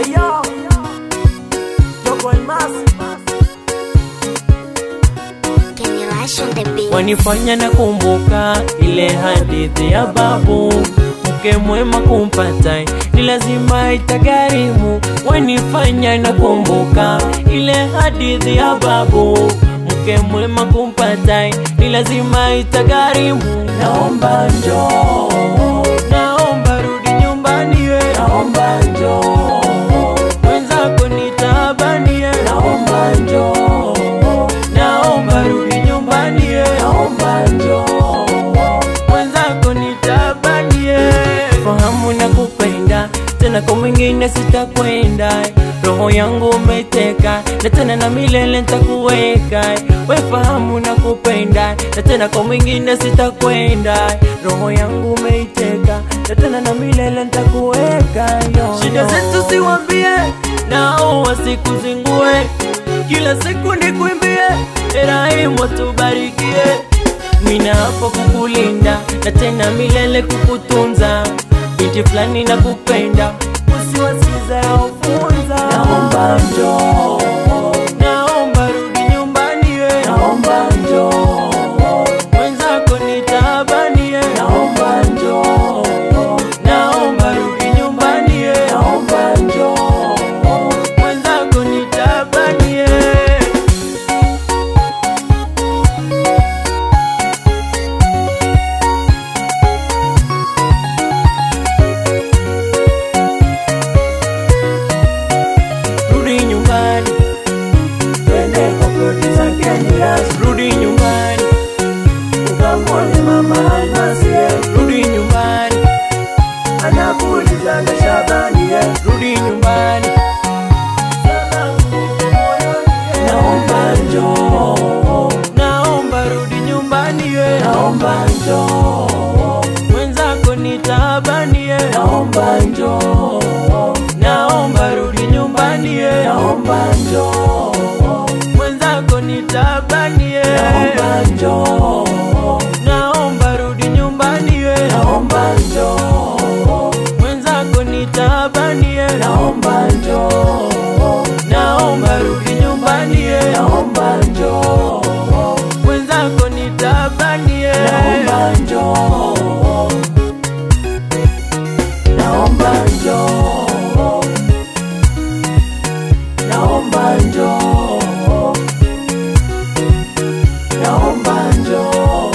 Eyo Favourmax Kennyrush on the beat. Wanifanya na kumbuka ile hadithi ya babu, mke mwema kumpata ni lazima itagharimu. Wanifanya na kumbuka ile hadithi ya babu, mke mwema kumpata ni lazima itagharimu. Naomba njoo, naomba rudi nyumbani we, naomba njoo, wenzako nitabani we, naomba njoo, naomba rudi nyumbani we, naomba njoo, wenzako nitabani we. Fahamu na kupenda tena kwa mwingine sitakwenda, roho yangu umeteka na tena na milele nitakuweka. We fahamu na kupenda na tena kwa mwingine sitakwenda, roho yangu umeteka na tena na milele nitakuweka. Shida zetu siwambie nao wasikuzingue, kila siku nikuimbie Rahimu tubarikie. Mina hapo kukulinda na tena milele kukutunza, binti fulani na kupenda usiwasikiza yaofunza. Naomba njoo, naomba rudi nyumbani we, naomba njoo, wenzako nitabani we, naomba njoo, naomba rudi nyumbani we, naomba njoo, wenzako nitabani we. Rudi nyumbani, twende kwa producer Kennyrush. Rudi nyumbani, ukamwone mama Alma Cisse. Rudi nyumbani, anakuuliza Shabani. Rudi nyumbani, naomba njoo, naomba rudi nyumbani we, naomba njoo, wenzako nitabani we, naomba njoo, naomba rudi nyumbani we, naomba njoo, wenzako nitabani we, naomba njoo, naomba rudi nyumbani we, naomba njoo, wenzako nitabani we, naomba njoo, naomba rudi nyumbani we, naomba njoo, wenzako nitabani we, naomba njoo, naomba njoo, naomba njoo, naomba njoo.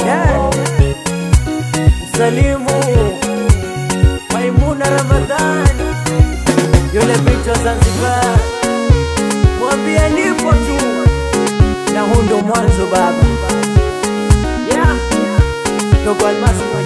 Salimu Maimuna Ramadhani, yule binti wa Zanzibar, mwambie nipo tu na huu ndo mwanzo baba. Favourmax.